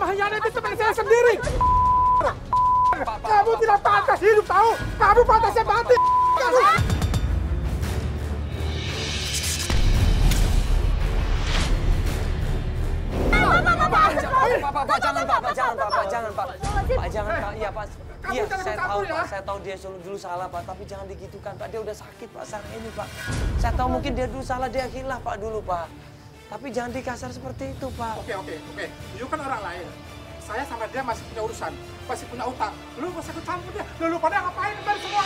mengkhianati teman saya sendiri. Kamu tidak pantas hidup tahu. Kamu pantasnya mati. Kamu. Pak, jangan Pak. Iya Pak. Iya, saya tahu dia dulu salah Pak, tapi jangan digitukan Pak. Dia udah sakit Pak sekarang ini Pak. Saya tahu mungkin dia dulu salah, dia khilaf Pak dulu Pak. Tapi jangan dikasar seperti itu Pak. Oke. You kan orang lain. Saya sama dia masih punya urusan, masih punya utang. Lu gak usah ikut campur dia. Lu pada ngapain dari semua?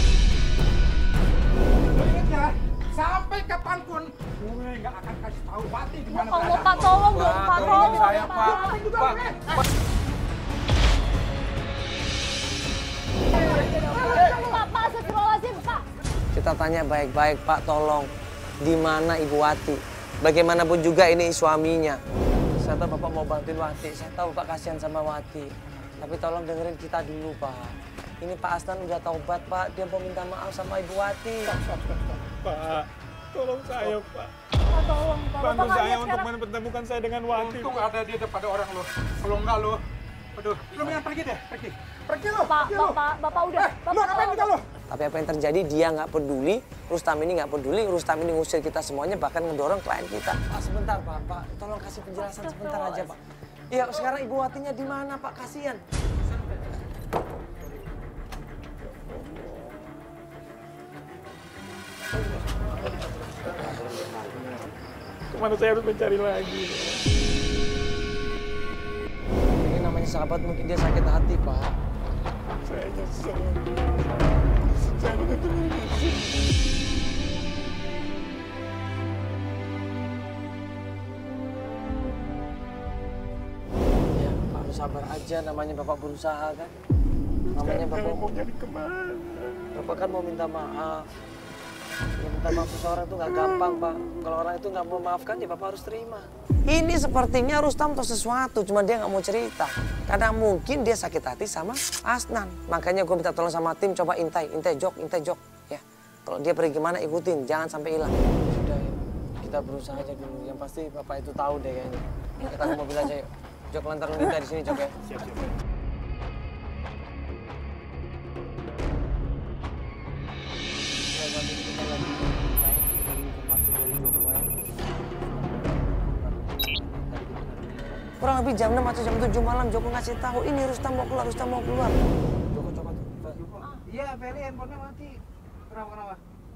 Lu ingat ya, sampai kapanpun gue gak akan kasih tahu Wati di mana berada. Pak, tolong dong, Pak. Tolong saya, Pak. Pak, astagfirullahaladzim, Pak. Kita tanya baik-baik Pak, tolong. Di mana Ibu Wati? Bagaimanapun juga ini suaminya. Saya tahu Bapak mau bantuin Wati, saya tahu Pak kasihan sama Wati. Tapi tolong dengerin kita dulu Pak. Ini Pak Asnan udah taubat Pak, dia mau minta maaf sama Ibu Wati. Pak, tolong saya Pak. Pak, tolong, Pak. Bantu Bapak saya lihat untuk sekarang. mempertemukan saya dengan Wati. Untung ada dia daripada orang lo. Kalau enggak lo, aduh, lo mendingan pergi deh, pergi lo. Pak, Bapak udah. Lo ngapain kita lo? Tapi apa yang terjadi, dia nggak peduli, Rustam ini nggak peduli, Rustam ini ngusir kita semuanya, bahkan ngedorong klien kita. Pak, sebentar Pak, tolong kasih penjelasan sebentar aja Pak. Iya, sekarang Ibu Watinya di mana Pak? Kasihan. Kemana saya harus mencari lagi? Ini namanya sahabat, mungkin dia sakit hati Pak. Saya nyesel. Saya benar-benar nyesel. Ya, Pak harus sabar aja, namanya Bapak berusaha kan. Namanya Bapak mau nyari kemana? Bapak kan mau minta maaf. Ya, minta maaf seseorang itu nggak gampang Pak. Kalau orang itu nggak mau maafkan ya Bapak harus terima. Ini sepertinya Rustam tahu sesuatu, cuma dia nggak mau cerita. Karena mungkin dia sakit hati sama Asnan. Makanya gue minta tolong sama tim, coba intai jok. Ya, kalau dia pergi kemana ikutin, jangan sampai hilang. Sudah ya, kita berusaha aja dulu. Yang pasti Bapak itu tahu deh kayaknya. Kita ke mobil aja yuk. Jok, lantar lu minta di sini Jok ya. Siap. Kurang lebih jam 6 atau jam 7 malam Joko ngasih tahu ini Rustam mau keluar. Joko coba tuh. Iya, Feli handphonenya mati. Kenapa?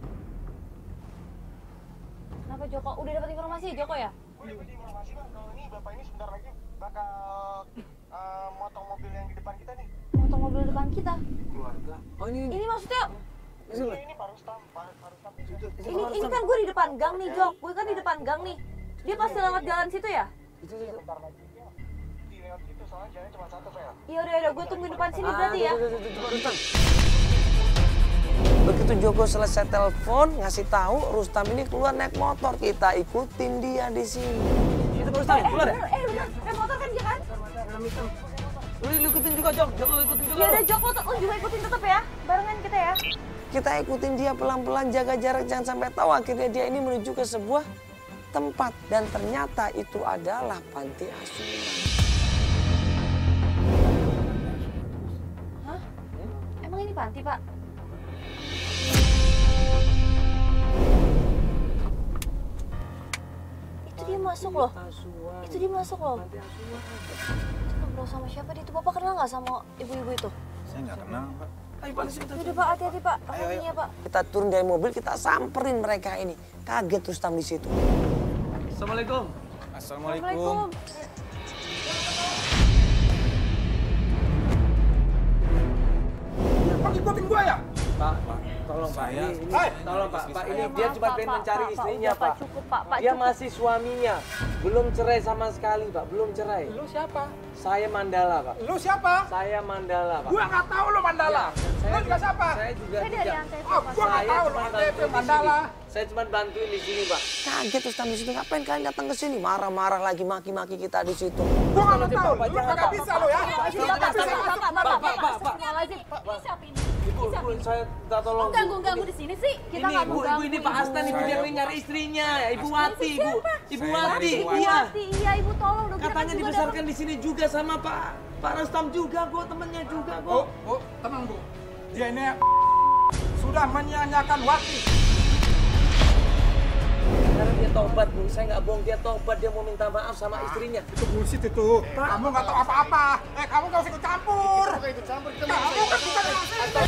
Kenapa Joko? Udah dapat informasi Joko ya? Udah dapat informasi Bang, kalau ini Bapak ini sebentar lagi bakal motong mobil yang di depan kita nih. Motong mobil depan kita. Keluarga. Oh Ini maksudnya, Ini Pak Rustam. ini kan gue di depan gang nih Jok. Gue kan di depan gang nih. Dia pasti lewat jalan situ ya? Iya, bentar lagi dia di lewat situ soalnya jalannya cuma satu, Fel. Iya udah, gue tunggu depan sini berarti ya. Coba Rustam. Begitu Joko selesai telepon ngasih tahu Rustam ini keluar naik motor, kita ikutin dia di sini. Itu Rustam keluar ya? Bener, naik motor kan dia kan? Lu ikutin juga Jok, Joko ikutin juga. Ya udah Jok, lo juga ikutin tetap ya, barengan kita ya. Kita ikutin dia pelan-pelan, jaga jarak, jangan sampai tahu. Akhirnya dia ini menuju ke sebuah tempat dan ternyata itu adalah panti asuhan. Hah? Emang ini panti Pak? Itu dia masuk loh. Itu dia masuk loh. Itu ngobrol sama siapa dia? Itu Bapak kenal nggak sama ibu-ibu itu? Saya nggak kenal Pak. Udah Pak, hati-hati Pak. Hati-hati ya Pak. Kita turun dari mobil, kita samperin mereka ini. Kaget Rustam di situ. Assalamualaikum. Assalamualaikum. Ikutin gua ya? Pak, tolong Pak. Tolong Pak. Ini dia cuma pengen mencari istrinya Pak. Pak. Cukup Pak. Pak Dia cukup. masih suaminya. Belum cerai sama sekali Pak, belum cerai. Lu siapa? Saya Mandala Pak. Lu siapa? Saya Mandala Pak. Gua nggak tahu lu Mandala. Lu juga siapa? Saya juga Saya dari tidak. Antv Oh, Pak. gua nggak tahu lu ATP Mandala. Saya cuma bantuin di sini Pak. Kaget Rustam di situ. Ngapain kalian datang ke sini? Marah-marah lagi, maki-maki kita di situ. Gua nggak tahu. Lu nggak bisa lu ya. Bapak. Astagfirullahaladzim. Ini siapa ini? Ibu, saya minta tolong. Ganggu di sini sih. Kita nggak mau ganggu. Ini Pak Asnan, ibu dia nyari istrinya. Ibu Wati, Ibu. Ibu Wati. Ibu Iya. Iya, Ibu tolong dong. Katanya dibesarkan di sini juga sama Pak Rustam juga, kok temennya juga kok. Bu, tenang Bu. Dia ini sudah menyanyiakan Wati. Sekarang dia tobat, Bu. Saya nggak bohong, dia tobat. Dia mau minta maaf sama istrinya. Itu bullshit itu. Kamu nggak tahu apa-apa. Kamu nggak usah ikut campur. Kamu nggak ikut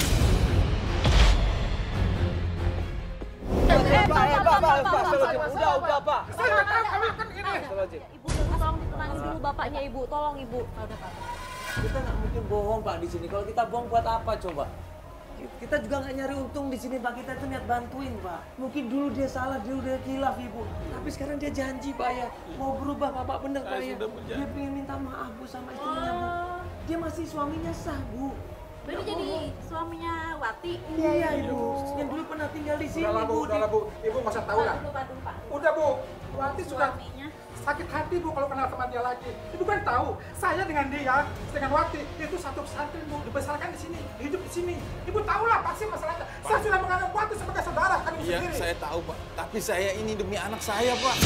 Udah, Pak. Saya nggak tahu kamu kan ini. Ibu, tolong ditenangin dulu bapaknya, Ibu. Tolong, Ibu. Udah, Pak. Kita nggak mungkin bohong, Pak, di sini. Kalau kita bohong buat apa coba? Kita juga nggak nyari untung di sini, Pak. Kita itu niat bantuin, Pak. Mungkin dulu dia salah, dia udah khilaf, Ibu. Tapi sekarang dia janji, Pak, ya. Mau berubah, Bapak bener, Pak, ya. Dia pengen minta maaf, Bu, sama istrinya, Bu. Dia masih suaminya sah, Bu. Berarti jadi suaminya Wati? Iya, Ibu. Yang dulu pernah tinggal di sini, Udahlah Bu, Bu. udahlah Bu. Ibu nggak usah tahu lah. Pak. Udah Bu, Wati sudah Suaminya? sakit hati Bu kalau kenal sama dia lagi. Ibu kan tahu, saya dengan dia, dengan Wati itu satu pesantren Bu, dibesarkan di sini, hidup di sini. Ibu tahu lah pasti masalahnya. Saya sudah menganggap Wati sebagai saudara kan Ibu Iya, sendiri. saya tahu, Pak. Tapi saya ini demi anak saya, Pak.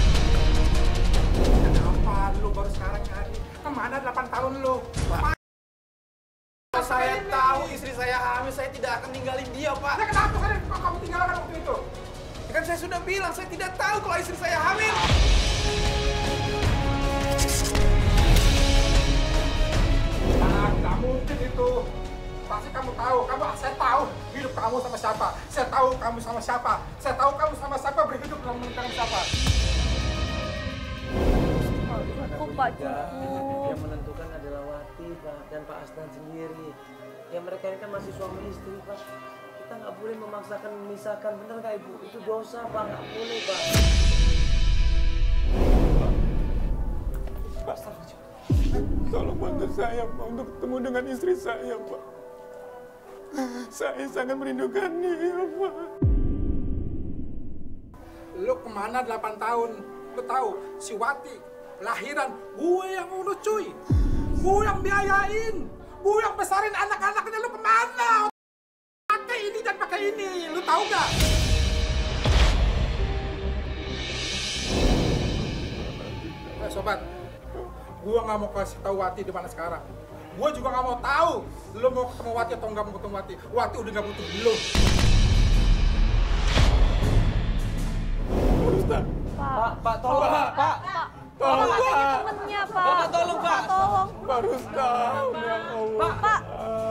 Kenapa lu baru sekarang nyari? Kemana 8 tahun lu? Kalau saya tahu istri saya hamil, saya tidak akan ninggalin dia, Pak. Ya kenapa sekarang kok kamu tinggalkan waktu itu? Kan saya sudah bilang, saya tidak tahu kalau istri saya hamil. Nah, nggak mungkin itu. Pasti kamu tahu, saya tahu hidup kamu sama siapa. Saya tahu kamu sama siapa. Saya tahu kamu sama siapa berhidup dengan siapa. Cukup, Pak, cukup. Yang menentukan adalah Wati, Pak, dan Pak Asnan sendiri. Ya mereka ini kan masih suami istri, Pak. Kita nggak boleh memaksakan memisahkan, bener nggak Ibu? Itu dosa, Pak, nggak boleh, Pak. Pak, tolong bantu saya, Pak, untuk ketemu dengan istri saya, Pak. Saya sangat merindukan dia, Pak. Lu kemana 8 tahun? Lu tahu, si Wati lahiran gue yang urus cuy. Gue yang biayain. Gue yang besarin anak-anaknya. Lu kemana? Pakai ini dan pakai ini. Lu tahu gak? Sobat, gue nggak mau kasih tahu Wati di mana sekarang. Gue juga nggak mau tahu lu mau ketemu Wati atau nggak mau ketemu Wati. Wati udah nggak butuh lu. Pak, tolong, Pak. Tolong, Pak. Ini temennya, Pak. Bapak, tolong, Pak. Tolong. Pak Rustam, ya Allah. Pak.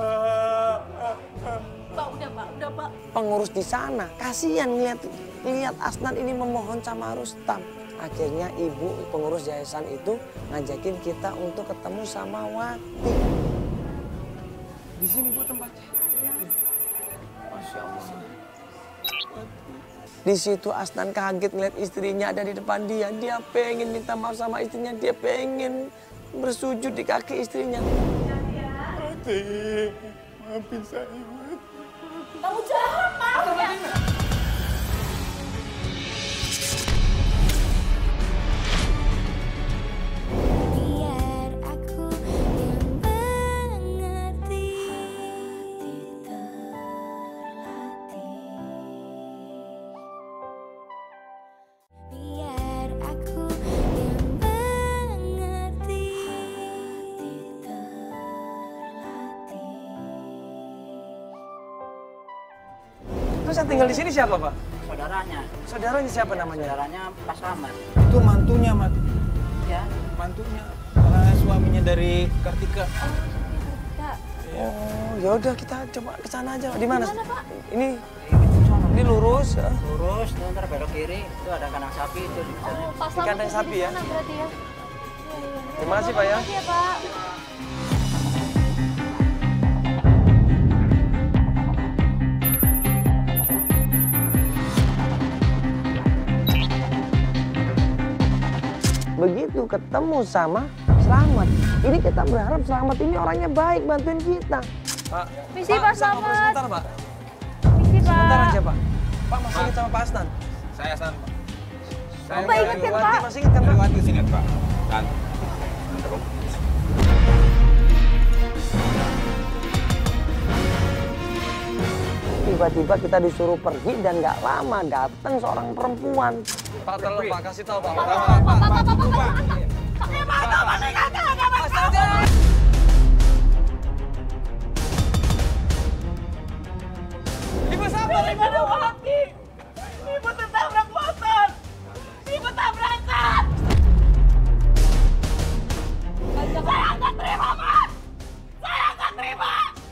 Pak, udah Pak. Pengurus di sana kasihan lihat Asnan ini memohon sama Rustam. Akhirnya ibu pengurus yayasan itu ngajakin kita untuk ketemu sama Wati. Di sini Bu tempatnya. Masya Allah. Di situ Asnan kaget ngeliat istrinya ada di depan dia. Dia pengen minta maaf sama istrinya. Dia pengen bersujud di kaki istrinya. Wati, maafin saya, Wati. Kamu jahat, Pak. Biar aku yang mengerti, terlatih. Biar aku yang mengerti, terlatih. Terus yang tinggal di sini siapa, Pak? Saudaranya. Saudaranya siapa namanya? Saudaranya Pak Slamet. Itu mantunya, Mat. Ya. Mantunya. Suaminya dari Kartika. Oh, ya udah kita coba ke sana aja. Di mana? Pak? Ini lurus. Ya. Lurus, tuh ntar belok kiri, itu ada kandang sapi itu di sana. Oh, Pak Di Slamet kandang kerja sapi di ya? sana berarti ya? Terima kasih, Pak, ya. Terima kasih ya, Pak. Begitu ketemu sama Slamet. Ini kita berharap Slamet ini orangnya baik, bantuin kita. Pak, Misi, Pak bisa ngobrol Slamet. sebentar, Pak? Misi, Pak. Sebentar aja, Pak. Pak, masih ingat sama Pak Asnan? Saya San, Pak. Bapak ingat kan, Pak? Masih ingat kan, Pak? Wati sini, Pak. Dan Tiba-tiba kita disuruh pergi dan nggak lama datang seorang perempuan. Pak, tolong Pak, kasih tahu Pak. Ibu sabar, Ibu ada Wati. Ibu tertabrak motor. Ibu tabrakan. Saya nggak terima, Mas. Saya nggak terima.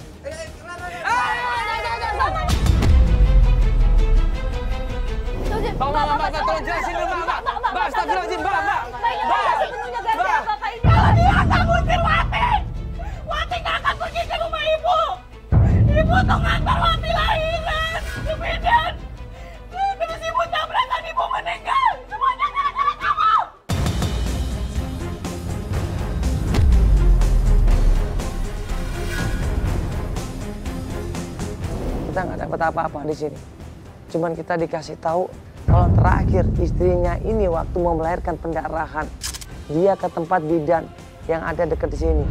Mbak, tolong jelasin dulu, Mbak. Mbak, astagfirullahaladzim, Mbak. Kalau dia akan ngusir Wati. Wati nggak akan pergi ke rumah Ibu. Ibu tuh ngantar Wati lahiran. Kemudian, terus Ibu tabrakan, Ibu meninggal. Semuanya gara-gara kamu. Kita nggak dapat apa-apa di sini. Cuman kita dikasih tahu kalau terakhir istrinya ini waktu mau melahirkan pendarahan, dia ke tempat bidan yang ada dekat di sini.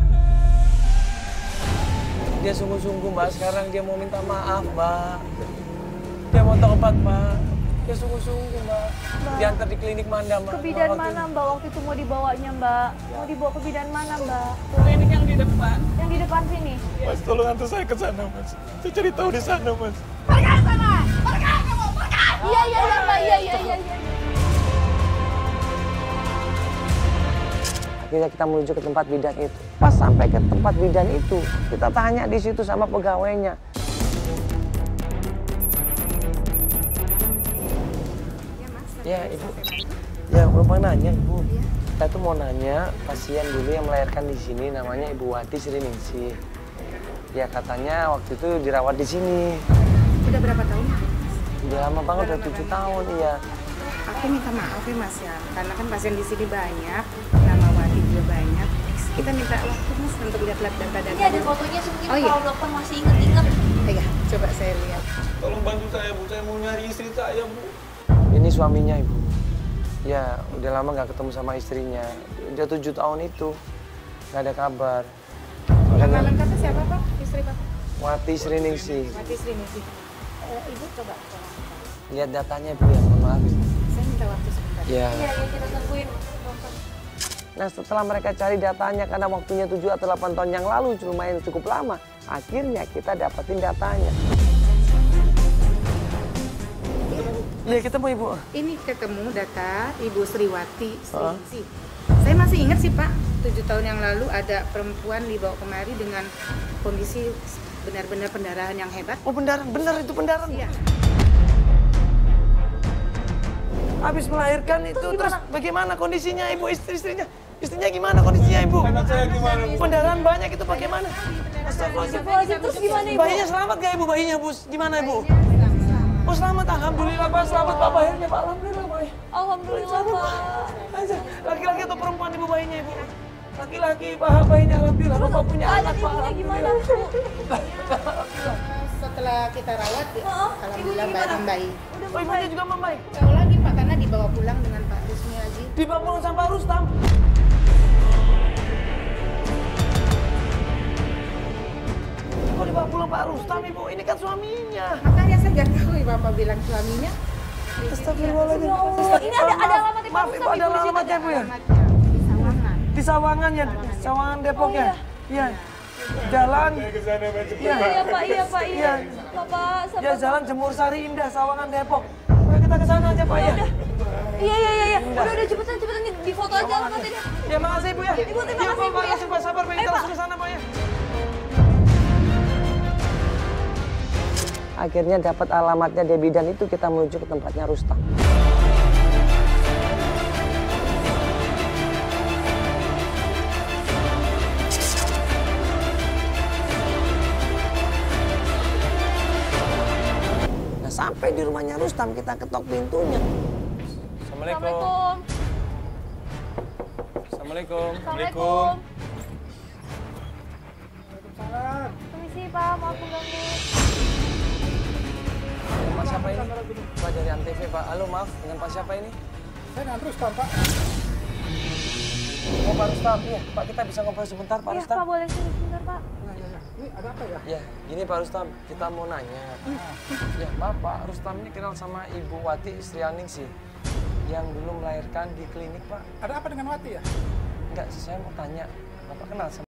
Dia sungguh-sungguh, Mbak. Sekarang dia mau minta maaf, Mbak. Dia mau tobat, Mbak. Dia sungguh-sungguh, Mbak. Diantar di klinik mana, Mbak? Ke bidan mana, Mbak? Waktu itu mau dibawanya, Mbak. Mau dibawa ke bidan mana, Mbak? Klinik yang di depan. Yang di depan sini. Mas, tolong antar saya ke sana, Mas. Saya cari tahu di sana, Mas. Pergi sana! Pergi kamu! Pergi! Iya, Mbak. Iya. Akhirnya kita menuju ke tempat bidan itu. Pas sampai ke tempat bidan itu, kita tanya di situ sama pegawainya. Ya, Ibu. Ya, lupa nanya, Ibu. Kita tuh mau nanya pasien dulu yang melahirkan di sini, namanya Ibu Wati Sriningsih. Ya, katanya waktu itu dirawat di sini. Udah berapa tahun? Udah lama banget, udah 7 tahun, iya. Aku minta maaf ya Mas ya, karena kan pasien di sini banyak, nama Wati juga banyak. Kita minta waktu Mas untuk lihat-lihat data-data. Ini ada fotonya mungkin Oh, iya? kalau dokter masih inget-inget. Iya, coba saya lihat. Tolong bantu saya, Bu. Saya mau nyari istri saya, Bu. Ini suaminya, Ibu. Ya, udah lama nggak ketemu sama istrinya. Udah 7 tahun itu, nggak ada kabar. Nama lengkapnya siapa Pak? Istri Bapak? Wati Sriningsih. Wati Sriningsih. Ibu coba. Lihat datanya, Bu, ya. Mohon maaf, Ibu. Saya minta waktu sebentar. Ya. Iya, kita tungguin, dokter. Nah, setelah mereka cari datanya, karena waktunya 7 atau 8 tahun yang lalu, lumayan cukup lama. Akhirnya kita dapetin datanya. Iya, ketemu Ibu. Ini ketemu data Ibu Sriwati Sriningsih. Saya masih ingat sih Pak, 7 tahun yang lalu ada perempuan dibawa kemari dengan kondisi benar-benar pendarahan yang hebat. Oh, benar itu pendarahan. Iya. Habis melahirkan itu terus bagaimana kondisinya Ibu, istrinya? Istrinya gimana kondisinya Ibu? Anak saya gimana, Bu? Pendarahan banyak itu bagaimana? Astagfirullahaladzim, terus gimana Ibu? Bayinya selamat gak Ibu? Bayinya Bu, gimana Ibu? Oh selamat, alhamdulillah Pak, selamat Pak bayinya Pak, alhamdulillah Pak. Alhamdulillah, Pak. Laki-laki atau perempuan Ibu bayinya Ibu? Laki-laki Pak, bayinya alhamdulillah, Bapak punya anak Pak. Gimana, Bu? Setelah kita rawat, alhamdulillah membaik. Oh ibunya juga membaik? Jauh lagi Pak, karena dibawa pulang dengan Pak Rusmi Aji. Dibawa pulang sama Pak Rustam? Kok dibawa pulang Pak Rustam Ibu? Ini kan suaminya. Makanya saya nggak tahu Bapak bilang suaminya. Astagfirullahaladzim. Ini ada alamatnya Pak Maaf Ibu, ada alamatnya Ibu ya? Alamatnya di Sawangan. Di Sawangan ya, Sawangan Depok ya? Iya. Jalan. Saya ke sana, Mas. Iya, Pak, iya. Bapak, sabar. Ya, Jalan Jemur Sari Indah, Sawangan Depok. Ayo kita ke sana aja Pak ya. Iya. Udah, cepetan di foto aja alamatnya. Ya makasih Ibu ya. Ibu, terima kasih, Ibu, ya. Pak, sabar Pak, kita langsung ke sana Pak ya. Akhirnya dapat alamatnya di bidan itu, kita menuju ke tempatnya Rustam. Nah, sampai di rumahnya Rustam, kita ketok pintunya. Assalamualaikum. Assalamualaikum. Assalamualaikum. Permisi Pak, maaf mengganggu. Pak siapa ini? Pak dari Antv Pak. Halo maaf, dengan Pak siapa ini? Saya dengan Rustam, Pak. Oh Pak Rustam, iya. Pak kita bisa ngobrol sebentar Pak Iya, Rustam? Pak, boleh sini sebentar, Pak. Ini ada apa ya? Ya, gini Pak Rustam, kita mau nanya. Ya, Pak Rustam ini kenal sama Ibu Wati Sriningsih. yang dulu melahirkan di klinik, Pak. Ada apa dengan Wati ya? Enggak, saya mau tanya, Bapak kenal sama